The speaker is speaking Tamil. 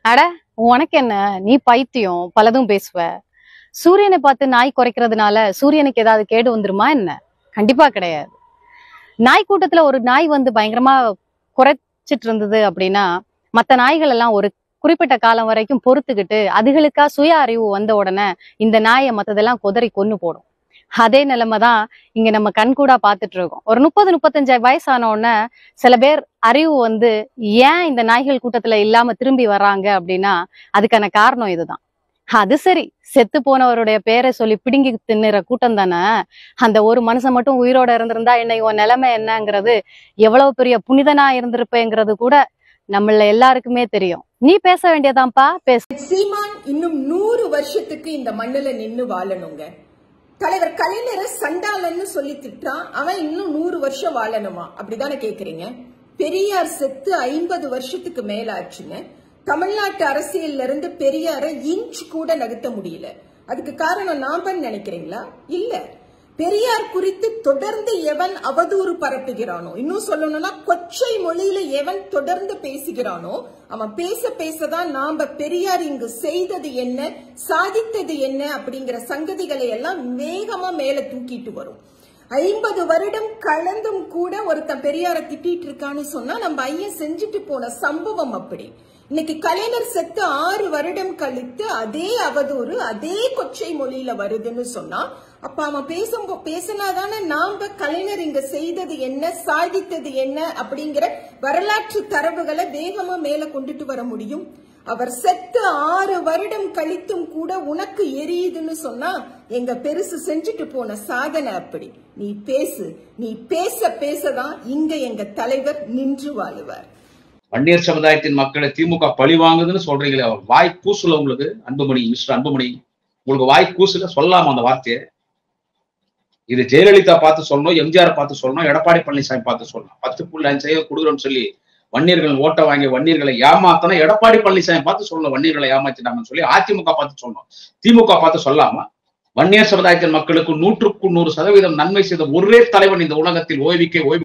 அட உனக்கு என்ன, நீ பைத்தியம், பலதும் பேசுவ. சூரியனை பார்த்து நாய் குறைக்கிறதுனால சூரியனுக்கு ஏதாவது கேடு வந்துருமா என்ன? கண்டிப்பா கிடையாது. நாய் கூட்டத்துல ஒரு நாய் வந்து பயங்கரமா குறைச்சிட்டு இருந்தது அப்படின்னா மத்த நாய்கள் எல்லாம் ஒரு குறிப்பிட்ட காலம் வரைக்கும் பொறுத்துக்கிட்டு அதுகளுக்கா சுய அறிவு வந்த உடனே இந்த நாயை மத்ததெல்லாம் கொதறி கொன்னு போடும். அதே நிலைமைதான் இங்க நம்ம கண்கூடா பாத்துட்டு இருக்கோம். ஒரு 30-35 வயசான உடனே சில பேர் அறிவு வந்து ஏன் இந்த நாய்கள் கூட்டத்துல இல்லாம திரும்பி வர்றாங்க அப்படின்னா அதுக்கான காரணம் இதுதான். அது சரி, செத்து போனவருடைய பேரை சொல்லி பிடுங்கி தின்னுற கூட்டம் தானே. அந்த ஒரு மனுஷன் மட்டும் உயிரோட இருந்திருந்தா என்ன இவன் நிலைமை என்னங்கிறது, எவ்வளவு பெரிய புனிதனா இருந்திருப்பேங்கிறது கூட நம்மள எல்லாருக்குமே தெரியும். நீ பேச வேண்டியதான்ப்பா, பேச. சீமான் இன்னும் 100 வருஷத்துக்கு இந்த மண்ணுல நின்னு வாழணுங்க. தலைவர் கலைஞரை சண்டாளன்னு சொல்லி திட்டான், அவன் இன்னும் 100 வருஷம் வாழணுமா? அப்படிதானே கேக்குறீங்க? பெரியார் செத்து 50 வருஷத்துக்கு மேல ஆச்சுங்க. தமிழ்நாட்டு அரசியல்ல இருந்து பெரியார இன்ச் கூட நகர்த்த முடியல. அதுக்கு காரணம் நாமன்னு நினைக்கிறீங்களா? இல்ல. பெரியார் குறித்து தொடர்ந்து எவன் அவதூறு பரப்புகிறானோ, இன்னும் சொல்லணும்னா கொச்சை மொழியில எவன் தொடர்ந்து பேசுகிறானோ, அவன் பேச பேசதான் நாம பெரியார் இங்கு செய்தது என்ன, சாதித்தது என்ன அப்படிங்கிற சங்கதிகளை எல்லாம் வேகமா மேல தூக்கிட்டு வரும். 50 வருடம் கலந்தும் கூட ஒருத்தன் பெரியார திட்டிட்டு இருக்கான்னு சொன்னா நம்ம ஐயன் செஞ்சுட்டு போன சம்பவம் அப்படி. இன்னைக்கு கலைஞர் செத்து 6 வருடம் கழித்து அதே அவதூறு அதே கொச்சை மொழியில வருதுன்னு சொன்னா, அப்ப அவன் பேசினாதானே நாம கலைஞர் இங்க செய்தது என்ன, சாதித்தது என்ன அப்படிங்கிற வரலாற்று தரவுகளை வேகமா மேல கொண்டுட்டு வர முடியும். அவர் செத்து 6 வருடம் கழித்தும் கூட உனக்கு எரியுதுன்னு சொன்னா எங்க பெருசு செஞ்சுட்டு போன சாதனை அப்படி. நீ பேசு, நீ பேச பேசதான் இங்க எங்க தலைவர் நின்று வாழுவார். வன்னியர் சமுதாயத்தின் மக்களை திமுக பழி வாங்குதுன்னு சொல்றீங்களே, வாய் கூசுல உங்களுக்கு? அன்புமணி, மிஸ்டர் அன்புமணி, உங்களுக்கு வாய் கூசுல சொல்லாம அந்த வார்த்தையை? இது ஜெயலலிதா பார்த்து சொல்லணும், எம்ஜிஆர் பார்த்து சொல்லணும், எடப்பாடி பழனிசாமி பார்த்து சொல்லணும். 10.5 கொடுக்குறோம்னு சொல்லி வன்னியர்கள் ஓட்ட வாங்கி வன்னியர்களை ஏமாத்தணும். எடப்பாடி பழனிசாமி பார்த்து சொல்லணும் வன்னியர்களை ஏமாத்திட்டாங்கன்னு சொல்லி அதிமுக பார்த்து சொல்லணும். திமுக பார்த்து சொல்லாம வன்னியர் சமுதாயத்தின் மக்களுக்கு 100% நன்மை செய்த ஒரே தலைவன் இந்த உலகத்தில் ஓய்வு